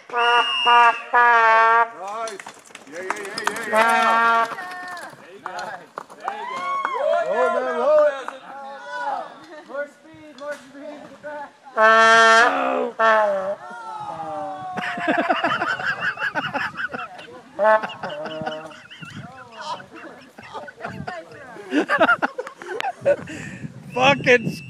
Nice. Yeah. There you go. Roll, man, roll it. More speed, get back. Fucking